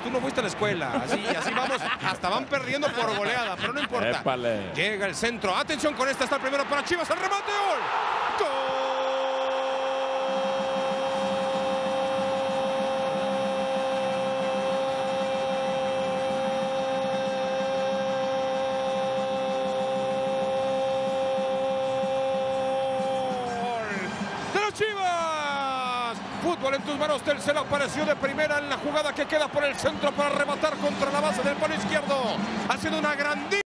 tú no fuiste a la escuela. Así vamos, hasta van perdiendo por goleada, pero no importa. Épale. Llega el centro, atención con esta, está el primero para Chivas, el remate, ¡gol! ¡Gol! Chivas, fútbol en tus manos. Telcel apareció de primera en la jugada que queda por el centro para rematar contra la base del palo izquierdo. Ha sido una grandísima